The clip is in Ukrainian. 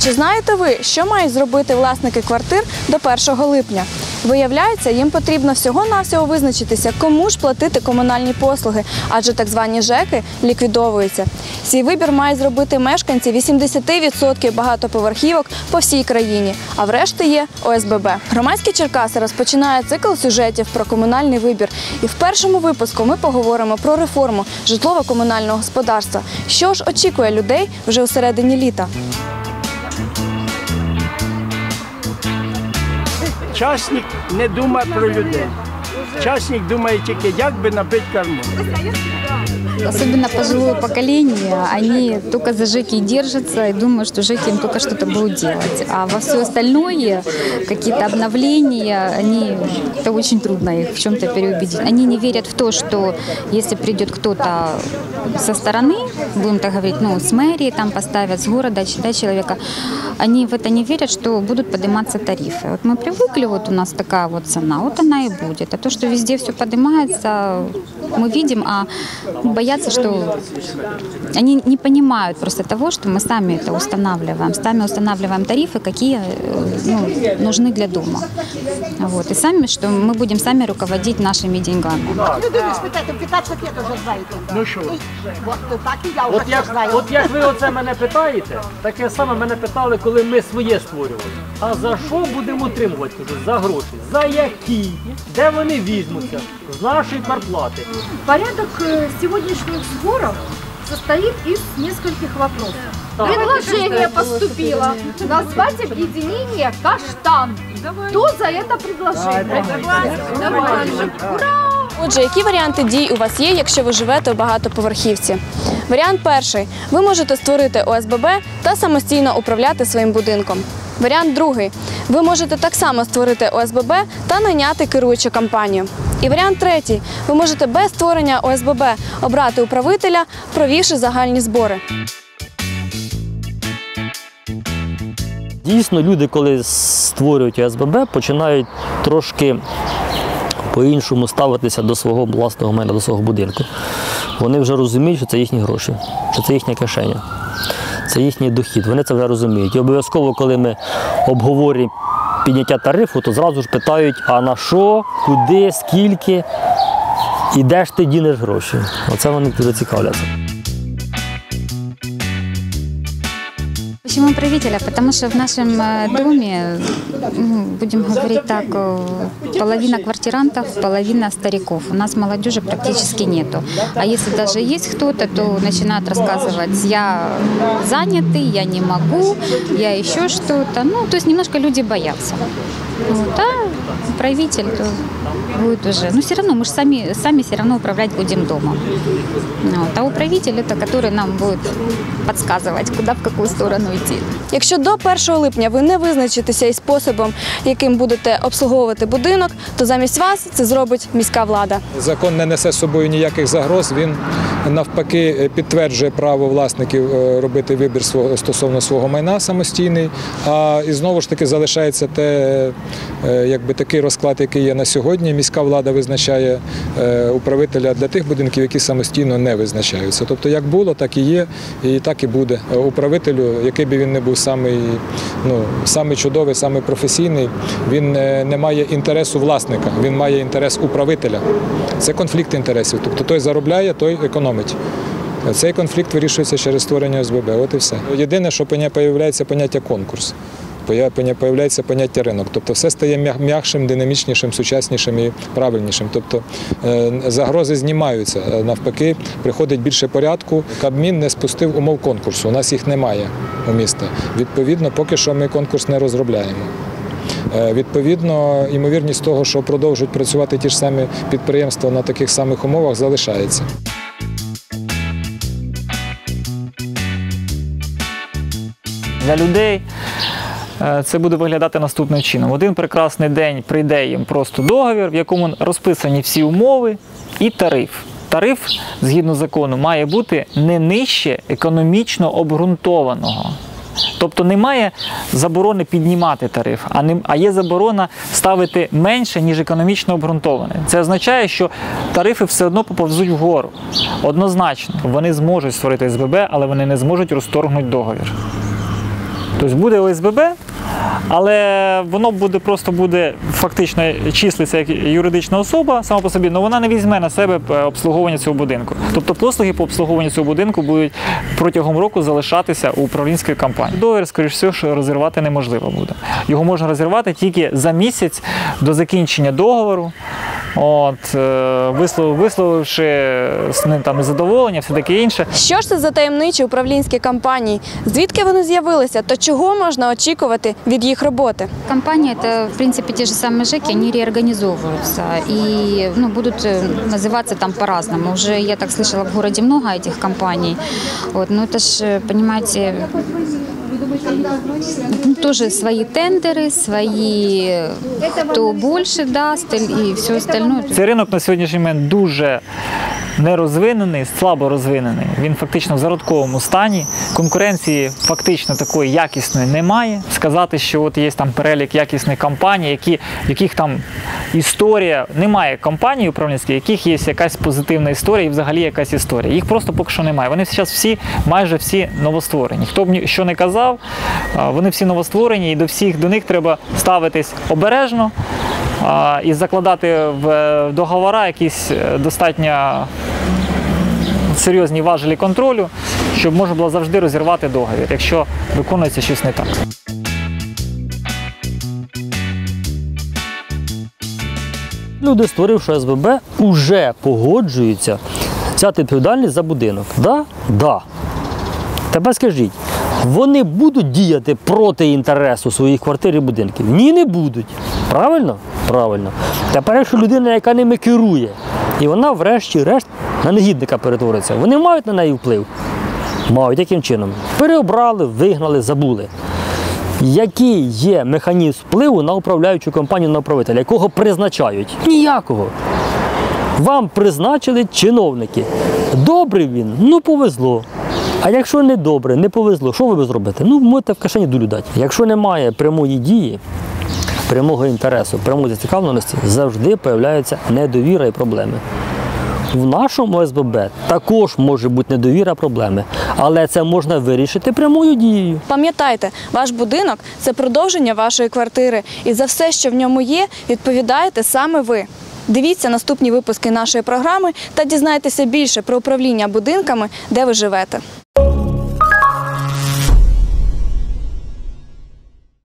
Чи знаєте ви, що мають зробити власники квартир до 1 липня? Виявляється, їм потрібно всього-навсього визначитися, кому ж платити комунальні послуги, адже так звані ЖЕКи ліквідовуються. Цей вибір мають зробити мешканці 80% багатоповерхівок по всій країні, а врешті є ОСББ. Громадські Черкаси розпочинає цикл сюжетів про комунальний вибір. І в першому випуску ми поговоримо про реформу житлово-комунального господарства. Що ж очікує людей вже у середині літа? Частник не думає про людей. Частник думає тільки, як би набити карман. Особенно пожилое поколение, они только за ЖЭКи держатся и думают, что ЖЭКи им только что-то будут делать. А во все остальное, какие-то обновления, это очень трудно их в чем-то переубедить. Они не верят в то, что если придет кто-то со стороны, будем так говорить, с мэрии, там поставят, с города, человека, они в это не верят, что будут подниматься тарифы. Вот мы привыкли, вот у нас такая вот цена, вот она и будет. А то, что везде все поднимается, мы видим, а боятся, что они не понимают просто того, что мы сами это устанавливаем. Сами устанавливаем тарифы, какие нужны для дома. Вот. И сами, что мы будем сами руководить нашими деньгами. Ну що? От як ви оце мене питаєте, таке саме мене питали, коли ми своє створювали. А за що будемо утримувати? Кажу, за гроші. За які? Де вони візьмуться? З нашої квартплати. Порядок сегодняшних сборов состоит из нескольких вопросов. Предложение поступило назвать объединение «Каштан». Кто за это предложение? Ура! Отже, які варіанти дій у вас є, якщо ви живете у багатоповерхівці? Варіант перший. Ви можете створити ОСББ та самостійно управляти своїм будинком. Варіант другий. Ви можете так само створити ОСББ та найняти керуючу компанію. І варіант третій. Ви можете без створення ОСББ обрати управителя, провівши загальні збори. Дійсно, люди, коли створюють ОСББ, починають трошки по-іншому ставитися до свого власного майна, до свого будинку. Вони вже розуміють, що це їхні гроші, що це їхня кишеня, це їхній дохід. Вони це вже розуміють. І обов'язково, коли ми обговорюємо підняття тарифу, то зразу ж питають, а на що, куди, скільки і де ж ти дінеш гроші. Оце вони дуже цікавляться. Почему управителя? Потому что в нашем доме, будем говорить так, половина квартирантов, половина стариков. У нас молодежи практически нету. А если даже есть кто-то, то начинают рассказывать: я занятый, я не могу, я еще что-то. То есть немножко люди боятся. Вот. А управитель то будет уже. Но все равно мы же сами все равно управлять будем дома. Вот. А управитель это который нам будет подсказывать, куда, в какую сторону идти. Якщо до 1 липня ви не визначитеся із способом, яким будете обслуговувати будинок, то замість вас це зробить міська влада. Закон не несе з собою ніяких загроз, він навпаки підтверджує право власників робити вибір стосовно свого майна самостійний, і знову ж таки залишається такий розклад, який є на сьогодні. Міська влада визначає управителя для тих будинків, які самостійно не визначаються. Тобто як було, так і є, і так і буде. Управителю, який би він не був самий чудовий, самий професійний, він не має інтересу власника, він має інтерес управителя. Це конфлікт інтересів. Тобто той заробляє, той економить. Цей конфлікт вирішується через створення ОСББ. От і все. Єдине, що з'являється поняття конкурс. Появляється поняття ринок. Тобто все стає м'якшим, динамічнішим, сучаснішим і правильнішим. Тобто загрози знімаються. Навпаки, приходить більше порядку. Кабмін не спустив умов конкурсу. У нас їх немає у міста. Відповідно, поки що ми конкурс не розробляємо. Відповідно, ймовірність того, що продовжують працювати ті ж самі підприємства на таких самих умовах, залишається. Для людей це буде виглядати наступним чином. В один прекрасний день прийде їм просто договір, в якому розписані всі умови і тариф. Тариф, згідно закону, має бути не нижче економічно обґрунтованого. Тобто немає заборони піднімати тариф, а є заборона ставити менше, ніж економічно обґрунтоване. Це означає, що тарифи все одно поповзуть вгору. Однозначно, вони зможуть створити ОСББ, але вони не зможуть розторгнути договір. Тобто буде ОСББ, але воно буде фактично числиться як юридична особа сама по собі, але вона не візьме на себе обслуговування цього будинку. Тобто послуги по обслуговуванню цього будинку будуть протягом року залишатися у управлінської компанії. Договір, скоріш всього, що розірвати неможливо буде. Його можна розірвати тільки за місяць до закінчення договору. Висловивши з ним там незадоволення, все таке інше. Що ж це за таємничі управлінські компанії? Звідки вони з'явилися? Та чого можна очікувати від їх роботи? Компания – это, в принципе, те же самые ЖЭКи, они реорганизовываются и будут называться там по-разному. Уже, я так слышала, в городе много этих компаний. Но это ж, понимаете, тоже свои тендеры, свои, кто больше даст и все остальное. Цей ринок на сьогоднішній момент дуже нерозвинений, слабо розвинений. Він фактично в зародковому стані. Конкуренції фактично такої якісної немає. Сказати, що от є там перелік якісних компаній, яких там історія, немає компаній управлінських, яких є якась позитивна історія і взагалі якась історія. Їх просто поки що немає. Вони зараз майже всі новостворені. Хто б що не казав, вони всі новостворені, і до них треба ставитись обережно і закладати в договори якісь достатньо серйозні важелі контролю, щоб можна було завжди розірвати договір, якщо виконується щось не так. Люди, створивши ОСББ, вже погоджуються взяти відповідальність за будинок. Да? Да. Тепер скажіть, вони будуть діяти проти інтересу своїх квартир і будинків? Ні, не будуть. Правильно? Правильно. Тепер, якщо людина, яка ними керує, і вона врешті-решт на негідника перетвориться, вони мають на неї вплив? Мають. Яким чином? Переобрали, вигнали, забули. Який є механізм впливу на управляючу компанію, на управителя? Якого призначають? Ніякого. Вам призначили чиновники. Добрий він? Ну, повезло. А якщо не добре, не повезло, що ви зробите? Ну, можете в кишені дулю дати. Якщо немає прямої дії, прямого інтересу, прямої зацікавленості, завжди з'являється недовіра і проблеми. В нашому ОСББ також може бути недовіра, проблеми, але це можна вирішити прямою дією. Пам'ятайте, ваш будинок – це продовження вашої квартири, і за все, що в ньому є, відповідаєте саме ви. Дивіться наступні випуски нашої програми та дізнайтеся більше про управління будинками, де ви живете.